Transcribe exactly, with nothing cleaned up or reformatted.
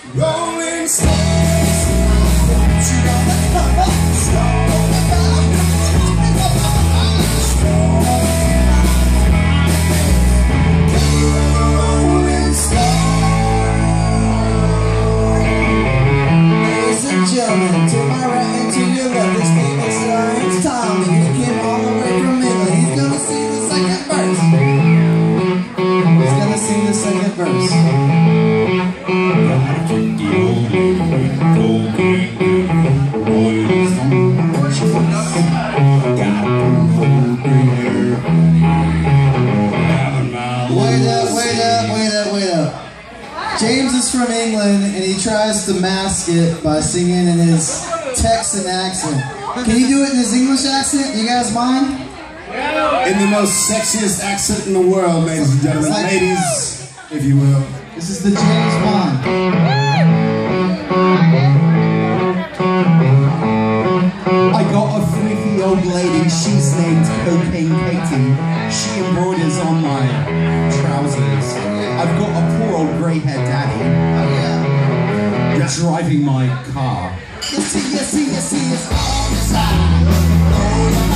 Rolling Stones. You gonna come up strong. Rolling Stones. Ladies and gentlemen, to my right and to your left, this name is Lawrence Tommy. He came all the way from England. He's gonna sing the second verse. He's gonna sing the second verse. Wait up, wait up, wait up, wait up. James is from England and he tries to mask it by singing in his Texan accent. Can you do it in his English accent? You guys mind? In the most sexiest accent in the world, ladies and gentlemen. Like, ladies, if you will. This is the James Bond. I got a freaky old lady, she's named Cocaine Katie. She embroiders on my trousers. I've got a poor old grey-haired daddy. Oh yeah. You're driving my car. You see, you see, you see, it's all inside.